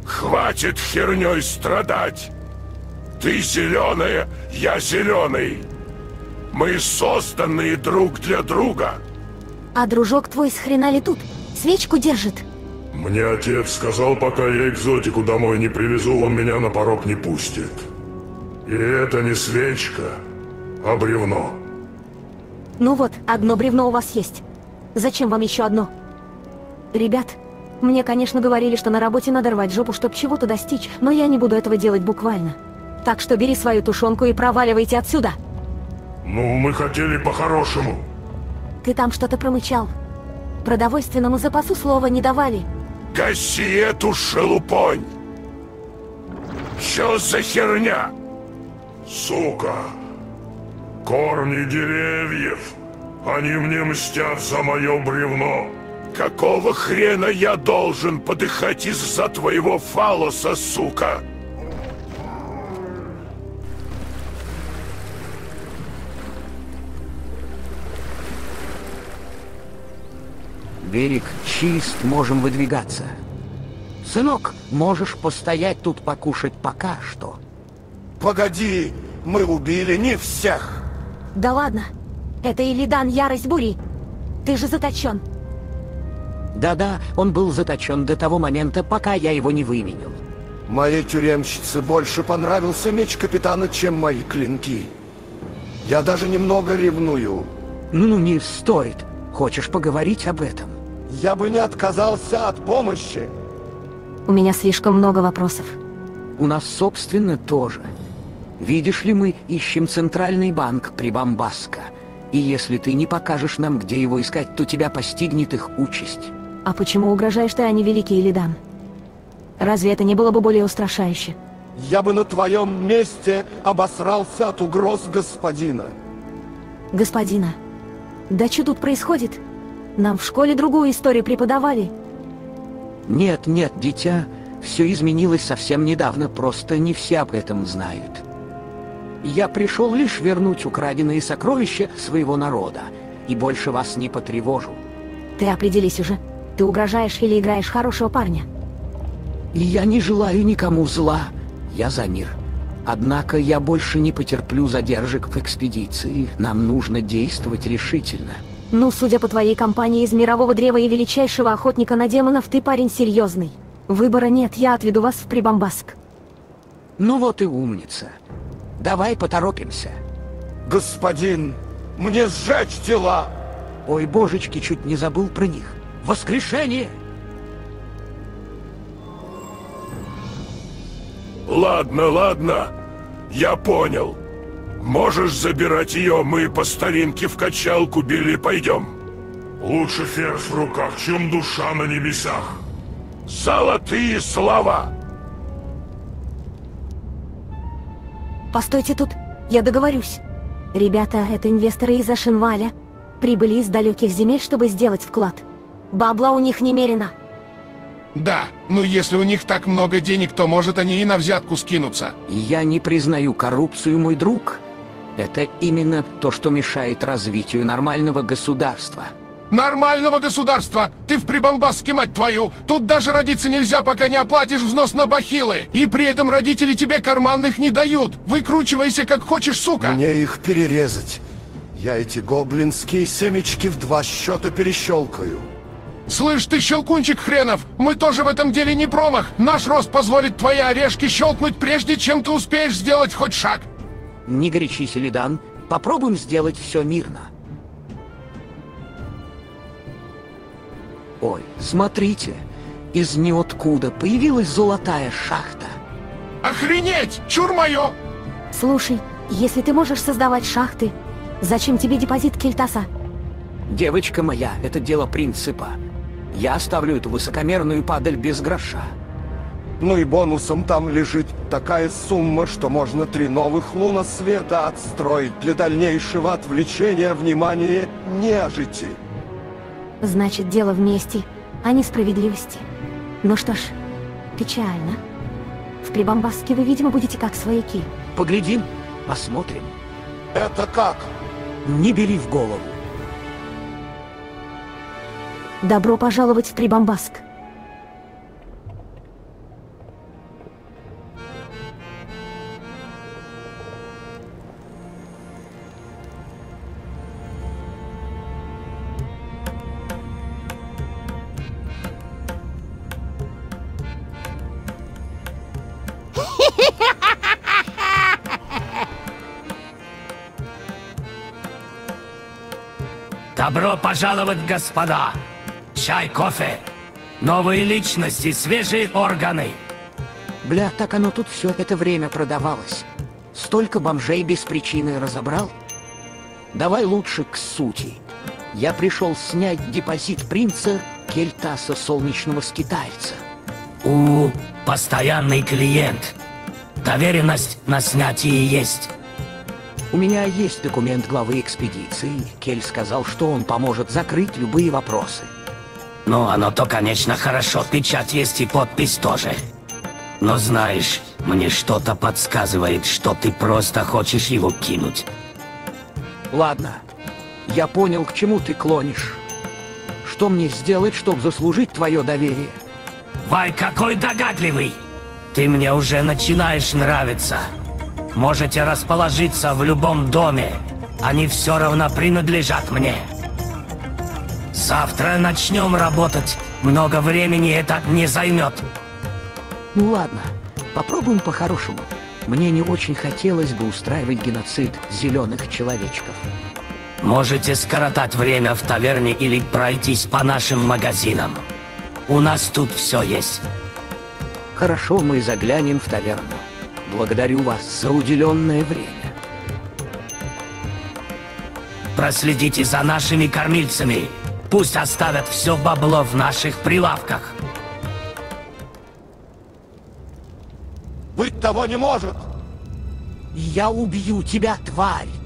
Хватит херней страдать! Ты зеленая, я зеленый. Мы созданные друг для друга. А дружок твой с хрена ли тут? Свечку держит. Мне отец сказал, пока я экзотику домой не привезу, он меня на порог не пустит. И это не свечка, а бревно. Ну вот, одно бревно у вас есть. Зачем вам еще одно? Ребят, мне, конечно, говорили, что на работе надо рвать жопу, чтобы чего-то достичь, но я не буду этого делать буквально. Так что бери свою тушенку и проваливайте отсюда. Ну, мы хотели по-хорошему. Ты там что-то промычал. Продовольственному запасу слова не давали. Гаси эту шелупонь! Что за херня? Сука! Корни деревьев! Они мне мстят за мое бревно! Какого хрена я должен подыхать из-за твоего фалоса, сука? Берег чист, можем выдвигаться. Сынок, можешь постоять тут покушать пока что. Погоди, мы убили не всех. Да ладно, это Илидан, ярость бури. Ты же заточен. Да-да, он был заточен до того момента, пока я его не выменил. Моей тюремщице больше понравился меч капитана, чем мои клинки. Я даже немного ревную. Ну, не стоит. Хочешь поговорить об этом? Я бы не отказался от помощи. У меня слишком много вопросов. У нас, собственно, тоже. Видишь ли, мы ищем центральный банк Прибамбаска. И если ты не покажешь нам, где его искать, то тебя постигнет их участь. А почему угрожаешь ты, а не великий Илидан? Разве это не было бы более устрашающе? Я бы на твоем месте обосрался от угроз господина. Господина? Да что тут происходит? Нам в школе другую историю преподавали. Нет, нет, дитя, все изменилось совсем недавно, просто не все об этом знают. Я пришел лишь вернуть украденные сокровища своего народа, и больше вас не потревожу. Ты определись уже. Ты угрожаешь или играешь хорошего парня? И я не желаю никому зла, я за мир. Однако я больше не потерплю задержек в экспедиции, нам нужно действовать решительно. Ну, судя по твоей компании из Мирового Древа и величайшего охотника на демонов, ты парень серьезный. Выбора нет, я отведу вас в Прибамбаск. Ну вот и умница. Давай поторопимся. Господин, мне сжечь тела! Ой, божечки, чуть не забыл про них. Воскрешение! Ладно, ладно, я понял. Можешь забирать ее, мы по старинке в качалку били, пойдем. Лучше ферзь в руках, чем душа на небесах. Золотые слова! Постойте тут, я договорюсь. Ребята, это инвесторы из Ашинваля. Прибыли из далеких земель, чтобы сделать вклад. Бабла у них немерено. Да, но если у них так много денег, то может они и на взятку скинутся. Я не признаю коррупцию, мой друг. Это именно то, что мешает развитию нормального государства. Нормального государства! Ты в Прибамбаске, мать твою! Тут даже родиться нельзя, пока не оплатишь взнос на бахилы! И при этом родители тебе карманных не дают! Выкручивайся как хочешь, сука! Мне их перерезать. Я эти гоблинские семечки в 2 счета перещелкаю. Слышь ты, щелкунчик хренов, мы тоже в этом деле не промах. Наш рост позволит твои орешки щелкнуть, прежде чем ты успеешь сделать хоть шаг. Не горячись, Илидан, попробуем сделать все мирно. Ой, смотрите, из ниоткуда появилась золотая шахта. Охренеть, чур моё! Слушай, если ты можешь создавать шахты, зачем тебе депозит Кельтаса? Девочка моя, это дело принципа. Я оставлю эту высокомерную падаль без гроша. Ну и бонусом там лежит такая сумма, что можно 3 новых луна света отстроить для дальнейшего отвлечения внимания нежити. Значит, дело в мести, а не справедливости. Ну что ж, печально. В Прибамбаске вы, видимо, будете как свояки. Поглядим, посмотрим. Это как? Не бери в голову. Добро пожаловать в Прибамбаск. Добро пожаловать, господа! Чай, кофе, новые личности, свежие органы. Бля, так оно тут все это время продавалось. Столько бомжей без причины разобрал. Давай лучше к сути. Я пришел снять депозит принца Кельтаса Солнечного Скитальца. Постоянный клиент. Доверенность на снятие есть. У меня есть документ главы экспедиции. Кель сказал, что он поможет закрыть любые вопросы. Ну, оно-то, конечно, хорошо. Печать есть и подпись тоже. Но знаешь, мне что-то подсказывает, что ты просто хочешь его кинуть. Ладно, я понял, к чему ты клонишь. Что мне сделать, чтобы заслужить твое доверие? Вай, какой догадливый! Ты мне уже начинаешь нравиться. Можете расположиться в любом доме. Они все равно принадлежат мне. Завтра начнем работать. Много времени это не займет. Ну ладно, попробуем по-хорошему. Мне не очень хотелось бы устраивать геноцид зеленых человечков. Можете скоротать время в таверне или пройтись по нашим магазинам. У нас тут все есть. Хорошо, мы заглянем в таверну. Благодарю вас за уделенное время. Проследите за нашими кормильцами. Пусть оставят все бабло в наших прилавках. Быть того не может! Я убью тебя, тварь!